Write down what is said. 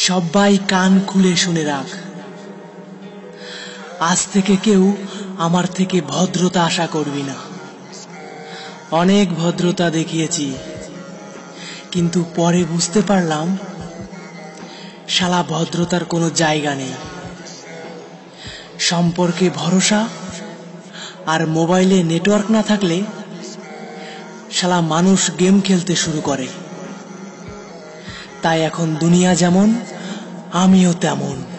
সবাই কান খুলে শুনে রাখ, আজ থেকে কেউ আমার থেকে ভদ্রতা আশা করবি না। অনেক ভদ্রতা দেখিয়েছি, কিন্তু পরে বুঝতে পারলাম শালা ভদ্রতার কোনো জায়গা নেই। সম্পর্কে ভরসা আর মোবাইলে নেটওয়ার্ক না থাকলে শালা মানুষ গেম খেলতে শুরু করে। তাই এখন দুনিয়া যেমন, আমিও তেমন।